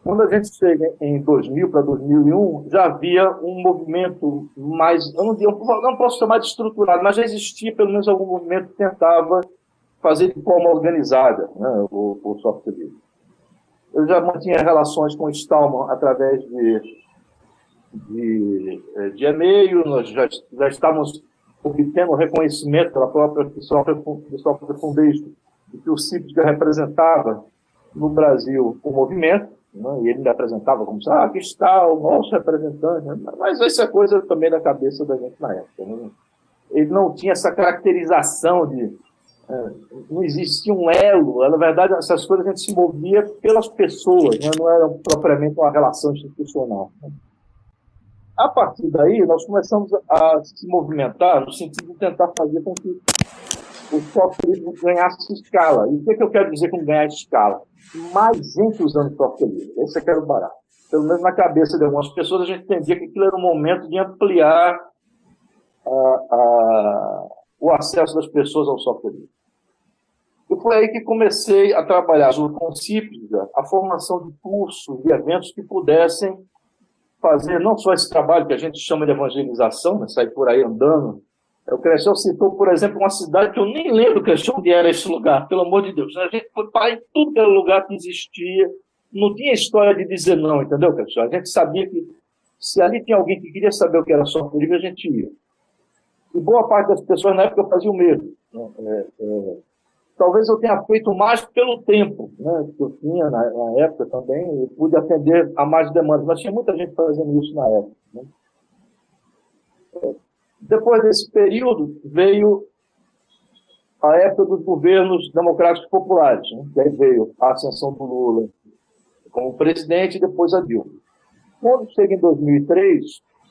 Quando a gente chega em 2000 para 2001, já havia um movimento mais, eu não posso chamar de estruturado, mas já existia pelo menos algum movimento que tentava fazer de forma organizada, né, o software livre. Eu já mantinha relações com o Stallman através de e-mail, nós já estávamos obtendo reconhecimento pela própria Software Foundation de que o CIPS representava no Brasil o movimento, né, e ele me apresentava como, aqui está o nosso representante, né, mas essa é coisa também da cabeça da gente na época. Né? Ele não tinha essa caracterização de... não existia um elo, na verdade essas coisas a gente se movia pelas pessoas, né, não era propriamente uma relação institucional. Né? A partir daí, nós começamos a se movimentar no sentido de tentar fazer com que o software livre ganhasse escala. E o que eu quero dizer com ganhar escala? Mais gente usando software livre. Esse eu quero barato. Pelo menos na cabeça de algumas pessoas, a gente entendia que aquilo era um momento de ampliar o acesso das pessoas ao software livre. E foi aí que comecei a trabalhar junto com o CIPS, a formação de cursos, de eventos que pudessem fazer não só esse trabalho que a gente chama de evangelização, né, sair por aí andando. O Crechel citou, por exemplo, uma cidade que eu nem lembro, Crechel, onde era esse lugar, pelo amor de Deus. A gente foi parar em tudo que era lugar que existia, não tinha história de dizer não, entendeu, Crechel? A gente sabia que se ali tinha alguém que queria saber o que era software livre, a gente ia. E boa parte das pessoas na época fazia o mesmo. Talvez eu tenha feito mais pelo tempo, né, que eu tinha na época também, eu pude atender a mais demandas, mas tinha muita gente fazendo isso na época. Né. Depois desse período, veio a época dos governos democráticos populares, né, que aí veio a ascensão do Lula como presidente e depois a Dilma. Quando chega em 2003,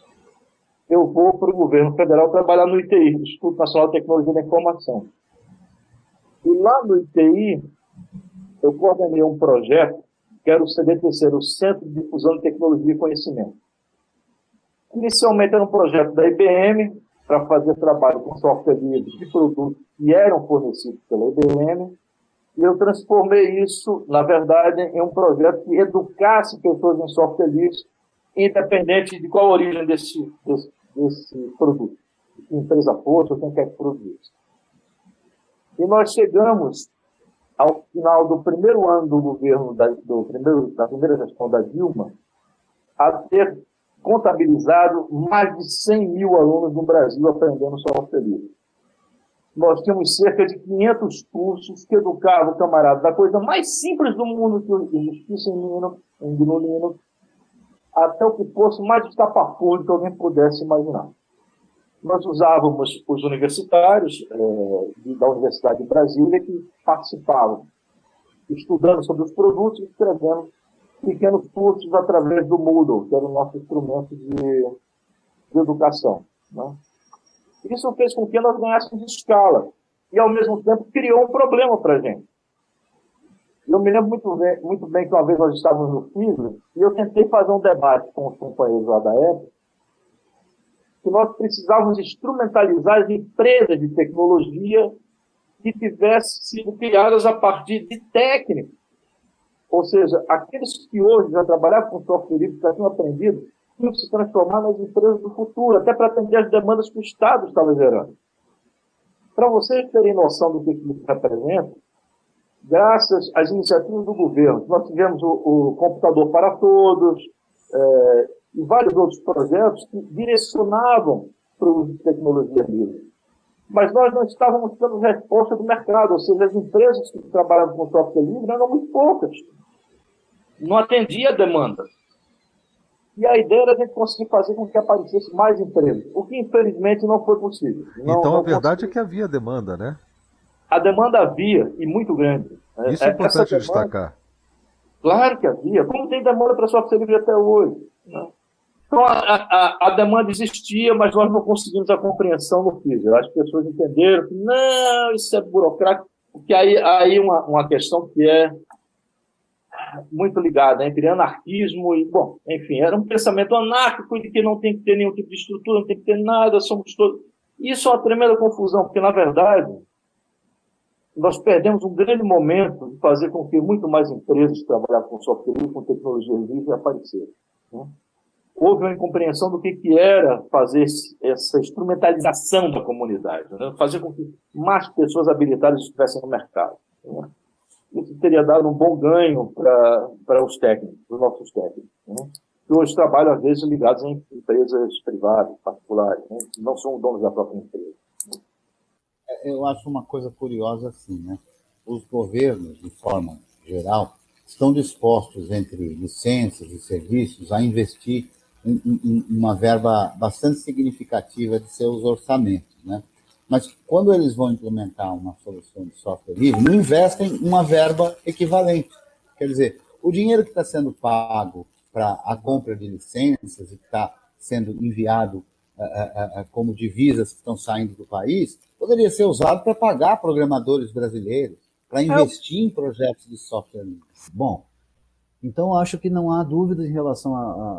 eu vou para o governo federal trabalhar no ITI, Instituto Nacional de Tecnologia da Informação. E lá no ITI, eu coordenei um projeto que era o CDTC, o Centro de Difusão de Tecnologia e Conhecimento. Inicialmente era um projeto da IBM para fazer trabalho com software livre de produtos que eram fornecidos pela IBM, e eu transformei isso, na verdade, em um projeto que educasse pessoas em software livre, independente de qual a origem desse produto, de que empresa fosse ou quem quer que produzisse. E nós chegamos, ao final do primeiro ano do governo, da primeira gestão da Dilma, a ter contabilizado mais de 100 mil alunos no Brasil aprendendo software livre. Nós tínhamos cerca de 500 cursos que educavam o camarada da coisa mais simples do mundo, que existisse em Linux, até o que fosse mais estapafúrdio que alguém pudesse imaginar. Nós usávamos os universitários da Universidade de Brasília que participavam, estudando sobre os produtos e escrevendo pequenos cursos através do Moodle, que era o nosso instrumento de educação. Né? Isso fez com que nós ganhássemos escala e, ao mesmo tempo, criou um problema para a gente. Eu me lembro muito bem que uma vez nós estávamos no FISA e eu tentei fazer um debate com os companheiros lá da época que nós precisávamos instrumentalizar as empresas de tecnologia que tivessem sido criadas a partir de técnicos. Ou seja, aqueles que hoje já trabalhavam com software livre, que já tinham aprendido, tinham que se transformar nas empresas do futuro, até para atender as demandas que o Estado estava gerando. Para vocês terem noção do que isso representa, graças às iniciativas do governo, nós tivemos o Computador para Todos, e vários outros projetos que direcionavam para o uso de tecnologia livre. Mas nós não estávamos tendo resposta do mercado, ou seja, as empresas que trabalhavam com software livre eram muito poucas. Não atendia a demanda. E a ideia era a gente conseguir fazer com que aparecesse mais empresas, o que infelizmente não foi possível. Então a verdade é que havia demanda, né? A demanda havia, e muito grande. Isso é importante destacar. Claro que havia. Como tem demanda para software livre até hoje, né? Então, a demanda existia, mas nós não conseguimos a compreensão no físico. As pessoas entenderam que, não, isso é burocrático, porque aí uma questão que é muito ligada entre anarquismo e, bom, enfim, era um pensamento anárquico de que não tem que ter nenhum tipo de estrutura, não tem que ter nada, somos todos... Isso é uma tremenda confusão, porque, na verdade, nós perdemos um grande momento de fazer com que muito mais empresas trabalhassem com software livre, com tecnologia livre, apareceram, né? Houve uma incompreensão do que era fazer essa instrumentalização da comunidade, né? Fazer com que mais pessoas habilitadas estivessem no mercado, né? Isso teria dado um bom ganho para os técnicos, para os nossos técnicos, né? Que hoje trabalham, às vezes, ligados em empresas privadas, particulares, né? Que não são donos da própria empresa. Eu acho uma coisa curiosa assim, né? Os governos, de forma geral, estão dispostos, entre licenças e serviços, a investir em uma verba bastante significativa de seus orçamentos, né? Mas quando eles vão implementar uma solução de software livre, não investem uma verba equivalente. Quer dizer, o dinheiro que está sendo pago para a compra de licenças e que está sendo enviado como divisas que estão saindo do país, poderia ser usado para pagar programadores brasileiros, para investir em projetos de software livre. Bom, então acho que não há dúvida em relação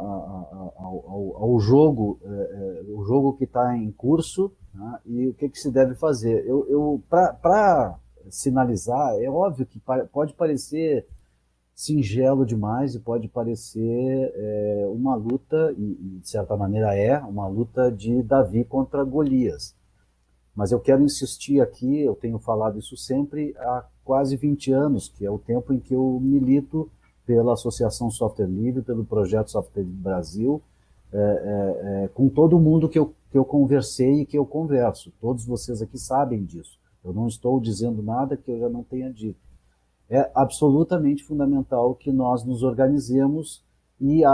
ao jogo, o jogo que está em curso, né, e o que se deve fazer. Para sinalizar, é óbvio que pode parecer singelo demais e pode parecer uma luta, e de certa maneira uma luta de Davi contra Golias. Mas eu quero insistir aqui, eu tenho falado isso sempre há quase 20 anos, que é o tempo em que eu milito pela Associação Software Livre, pelo Projeto Software Livre Brasil, com todo mundo que eu conversei e que eu converso. Todos vocês aqui sabem disso. Eu não estou dizendo nada que eu já não tenha dito. É absolutamente fundamental que nós nos organizemos e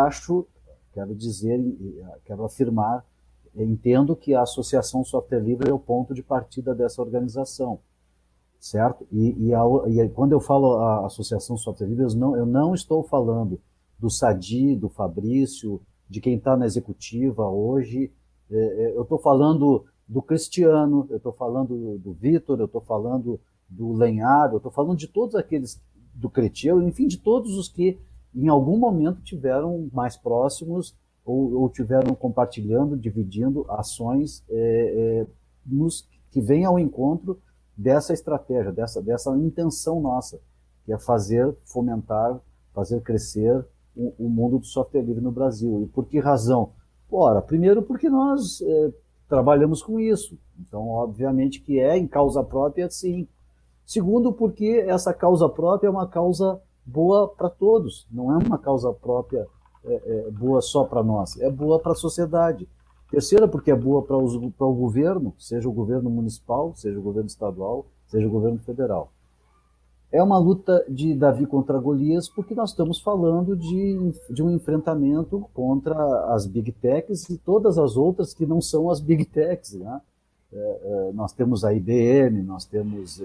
quero afirmar, entendo que a Associação Software Livre é o ponto de partida dessa organização, certo? E quando eu falo a Associação Software Livre, eu não estou falando do Sadi, do Fabrício, de quem está na executiva hoje, eu estou falando do Cristiano, eu estou falando do Vitor, eu estou falando do Lenhado, eu estou falando de todos aqueles, do Creteu, enfim, de todos os que em algum momento tiveram mais próximos ou tiveram compartilhando, dividindo ações que vêm ao encontro dessa estratégia, dessa intenção nossa, que é fomentar, fazer crescer o mundo do software livre no Brasil. E por que razão? Ora, primeiro porque nós trabalhamos com isso, então obviamente que em causa própria, sim. Segundo, porque essa causa própria é uma causa boa para todos, não é uma causa própria boa só para nós, é boa para a sociedade. Terceira, porque é boa para o governo, seja o governo municipal, seja o governo estadual, seja o governo federal. É uma luta de Davi contra Golias, porque nós estamos falando de um enfrentamento contra as Big Techs e todas as outras que não são as Big Techs, né? Nós temos a IBM, nós temos,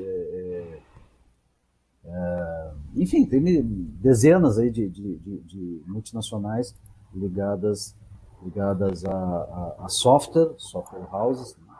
enfim, tem dezenas aí de multinacionais ligadas a software houses, né?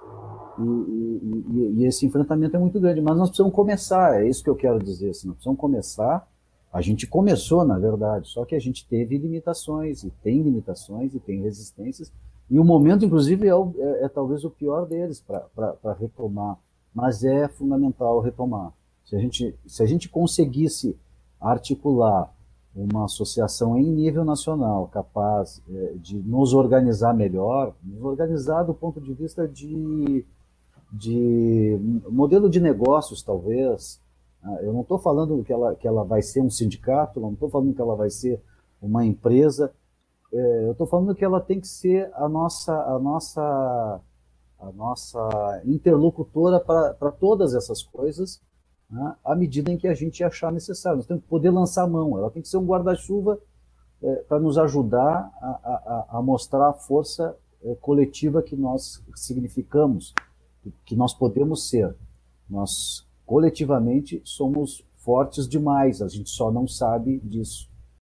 E esse enfrentamento é muito grande, mas nós precisamos começar, é isso que eu quero dizer, assim, nós precisamos começar. A gente começou, na verdade, só que a gente teve limitações, e tem resistências, e o momento, inclusive, é talvez o pior deles para retomar, mas é fundamental retomar. Se a gente conseguisse articular uma associação em nível nacional capaz de nos organizar melhor, nos organizar do ponto de vista de modelo de negócios, talvez. Eu não estou falando que ela vai ser um sindicato, não estou falando que ela vai ser uma empresa, eu estou falando que ela tem que ser a nossa interlocutora para todas essas coisas, né, à medida em que a gente achar necessário. Nós temos que poder lançar a mão, ela tem que ser um guarda-chuva para nos ajudar a mostrar a força coletiva que nós significamos, que nós podemos ser. Nós, coletivamente, somos fortes demais, a gente só não sabe disso.